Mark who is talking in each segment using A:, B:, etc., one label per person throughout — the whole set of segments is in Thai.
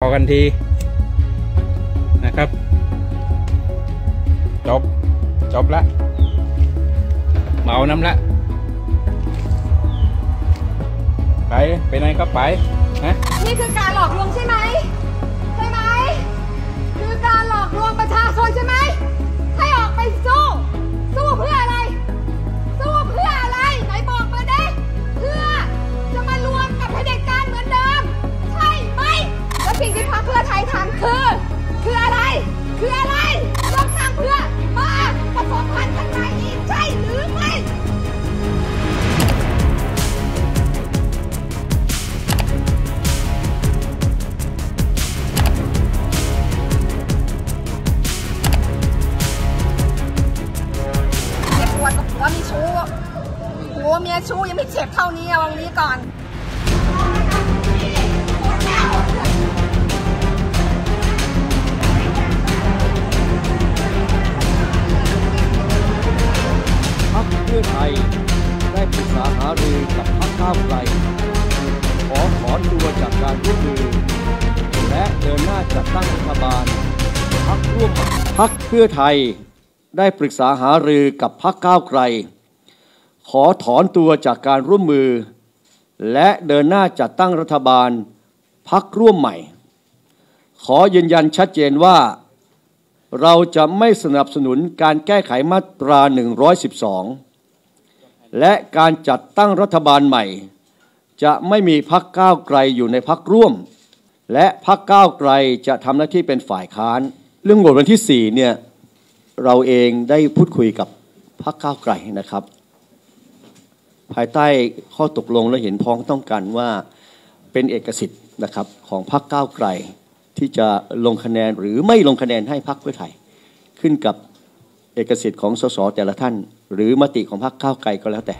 A: อกันทีนะครับจบละเมาน้ำละไปไหนก็ไปนะ
B: นี่คือการหลอกลวงใช่ไหมคือการหลอกลวงประชาชนใช่ไหมให้ออกไปสู้เพื่ออะไรไหนบอกมาดิเพื่อจะมารวมกับเผด็จการเหมือนเดิมใช่ไหมและสิ่งที่พรรคเพื่อไทยทำคืออะไรเลือกตั้งเพื่อมาผสมพันธุ์กันใหม่อีกใช่หรือไม่ว่ามีชู้หัวเมียชู้ยังไม่เจ็บเท่านี้วังนี้ก่อน
C: พรรคเพื่อไทยได้ปรึกษาหารือกับพรรคก้าวไกลขอถอนตัวจากการร่วมมือและเดินหน้าจัดตั้งรัฐบาลพรรคร่วมพรรคเพื่อไทยได้ปรึกษาหารือกับพรรคก้าวไกลขอถอนตัวจากการร่วมมือและเดินหน้าจัดตั้งรัฐบาลพรรคร่วมใหม่ขอยืนยันชัดเจนว่าเราจะไม่สนับสนุนการแก้ไขมาตรา112และการจัดตั้งรัฐบาลใหม่จะไม่มีพรรคก้าวไกลอยู่ในพรรคร่วมและพรรคก้าวไกลจะทำหน้าที่เป็นฝ่ายค้านเรื่องโหวตวันที่4เนี่ยเราเองได้พูดคุยกับพรรคก้าวไกลนะครับภายใต้ข้อตกลงและเห็นพ้องต้องกันว่าเป็นเอกสิทธิ์นะครับของพรรคก้าวไกลที่จะลงคะแนนหรือไม่ลงคะแนนให้พรรคเพื่อไทยขึ้นกับเอกสิทธิ์ของสสแต่ละท่านหรือมติของพรรคก้าวไกลก็แล้วแต่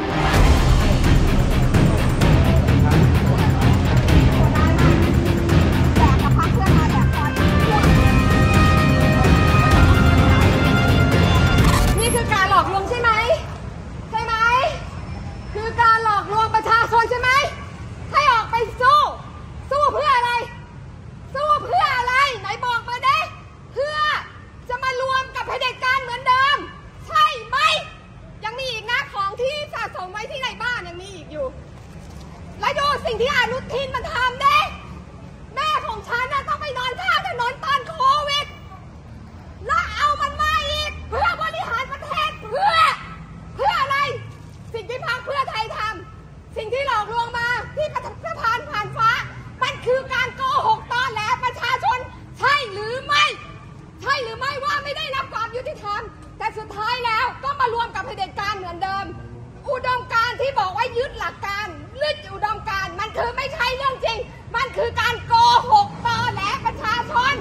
B: สิ่งที่อนุทินมันทำเด้แม่ของฉันน่ะต้องไปนอนข้างถนนตอนโควิดแล้วเอามันมาอีกเพื่อบริหารประเทศเพื่ออะไรสิ่งที่พรรคเพื่อไทยทำสิ่งที่หลอกลวงมาที่สะพานผ่านฟ้ามันคือการโกหกตอแหลประชาชนใช่หรือไม่ว่าไม่ได้รับความยุติธรรมแต่สุดท้ายแล้วก็มารวมกับเผด็จการเหมือนเดิมอุดมการณ์ที่บอกว่ายึดหลักการอุดมการณ์มันคือไม่ใช่เรื่องจริงมันคือการโกหกตอแหลประชาชน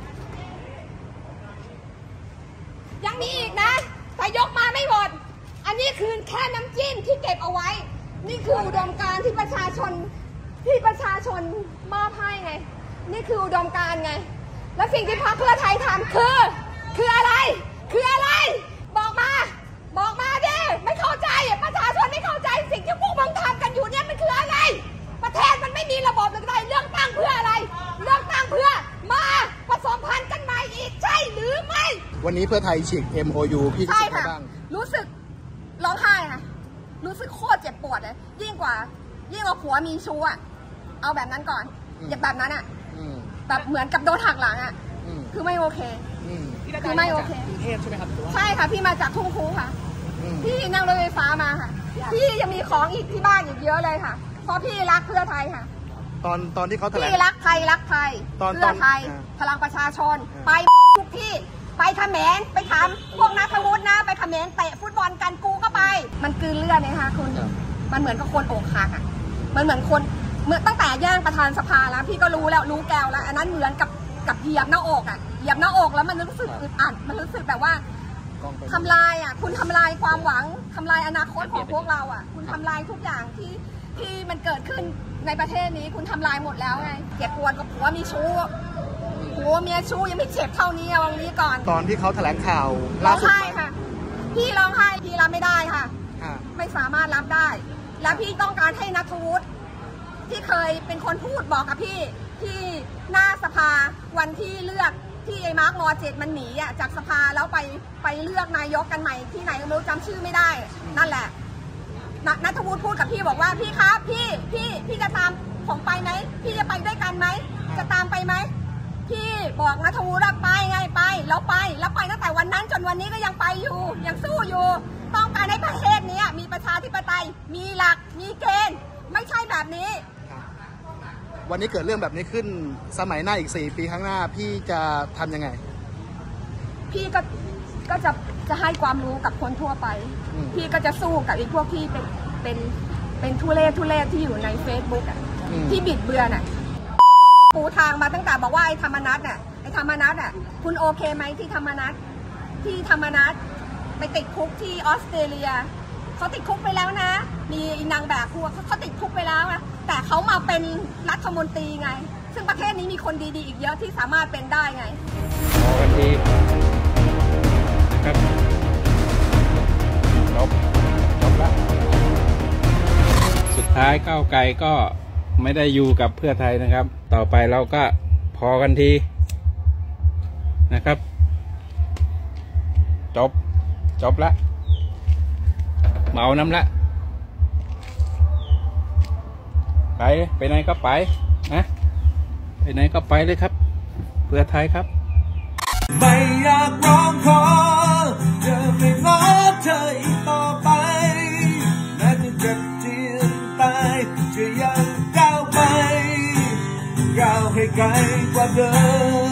B: ยังมีอีกนะแต่ยกมาไม่หมดอันนี้คือแค่น้ำจิ้มที่เก็บเอาไว้นี่คืออุดมการณ์ที่ประชาชนมอบให้ไงนี่คืออุดมการณ์ไงและสิ่งที่พรรคเพื่อไทยทำคืออะไรบอกมาดิไม่เข้าใจประชาชนไม่เข้าใจสิ่งที่พวกมึงทำกันอยู่เนี่ยมันคืออะไรประเทศมันไม่มีระบบเลยเลือกตั้งเพื่ออะไรเลือกตั้งเพื่อมาผสมพันธุ์กันใหม่อีกใช่หรือไม่
D: วันนี้เพื่อไทยฉีก MOU พี่รู้สึกไงบ้าง
B: รู้สึกร้องไห้ค่ะรู้สึกโคตรเจ็บปวดเลยยิ่งกว่าผัวมีชู้อ่ะเอาแบบนั้นก่อนอย่าแบบนั้นอ่ะแบบเหมือนกับโดนหักหลังอ่ะคือไม่โอเคคือไม่โอเคกรุงเทพใช่ไหมครับใช่ค่ะพี่มาจากทุ่งคูค่ะพี่นั่งรถไฟฟ้ามาค่ะพี่ยังมีของอีกที่บ้านอีกเยอะเลยค่ะเพราะพี่รักเพื่อไทยค่ะ
D: ตอนที่เขาแถลง
B: พี่รักไทยเพื่อไทยพลังประชาชนไปทุกที่ไปเขมรไปทำพวกนักวุฒินะไปเขมรเตะฟุตบอลกันกูก็ไปมันกลืนเลือดเลยค่ะคุณมันเหมือนกับคนอกหักอ่ะมันเหมือนคนตั้งแต่ย่างประธานสภาแล้วพี่ก็รู้แก้วแล้วอันนั้นเหมือนกับเหยียบหน้าอกอ่ะเหยียบหน้าอกแล้วมันรู้สึกอึดอัดมันรู้สึกแบบว่าทำลายอ่ะคุณทำลายความหวังทำลายอนาคตของพวกเราอ่ะคุณทำลายทุกอย่างที่มันเกิดขึ้นในประเทศนี้คุณทำลายหมดแล้วไงเจ็บปวดกับผัวมีชู้ผัวเมียชู้ยังไม่เจ็บเท่านี้วังนี้ก่อน
D: ตอนที่เขาแถลงข่าว
B: ร้องไห้ค่ะพี่ร้องไห้พี่รับไม่ได้ค่ะไม่สามารถรับได้และพี่ต้องการให้ณัฐวุฒิที่เคยเป็นคนพูดบอกกับพี่ที่หน้าสภาวันที่เลือกที่ไอ้มาร์คม.7มันหนีอ่ะจากสภาแล้วไปเลือกนายกกันใหม่ที่ไหนก็ไม่รู้จำชื่อไม่ได้นั่นแหละณัฐวุฒิพูดกับพี่บอกว่าพี่ครับพี่จะตามผมไปไหมพี่จะไปด้วยกันไหมจะตามไปไหมพี่บอกณัฐวุฒิไปไงไปแล้วไปตั้งแต่วันนั้นจนวันนี้ก็ยังไปอยู่ยังสู้อยู่ต้องการให้ประเทศนี้มีประชาธิปไตยมีหลักมีเกณฑ์ไม่ใช่แบบนี้
D: วันนี้เกิดเรื่องแบบนี้ขึ้นสมัยหน้าอีก4 ปีข้างหน้าพี่จะทำยังไง
B: พี่ก็จะให้ความรู้กับคนทั่วไปพี่ก็จะสู้กับไอ้พวกที่เป็นทุเรศที่อยู่ใน Facebook อ่ะที่บิดเบือนอ่ะปูทางมาตั้งแต่บอกว่าไอ้ธรรมนัสอ่ะคุณโอเคไหมที่ธรรมนัสไปติดคุกที่ออสเตรเลียเขาติดคุกไปแล้วนะมีนางแบบพวกเขาติดคุกไปแล้วนะแต่เขามาเป็นรัฐมนตรีไงซึ่งประเทศนี้มีคนดีๆอีกเยอะที่สามารถเป็นได้ไง
A: พอกันทีนะครับจบละสุดท้ายก้าวไกลก็ไม่ได้อยู่กับเพื่อไทยนะครับต่อไปเราก็พอกันทีนะครับจบละเมาน้ำละไปไหนก็ไปนะไปไหนก็ไปเลยครับเพื่อไทยครับ
E: ไม่อยากร้องขอจะไม่ง้อเธออีกต่อไปแม้จะเจ็บเจียนตายจะยังก้าวไปก้าวให้ไกลกว่าเดิม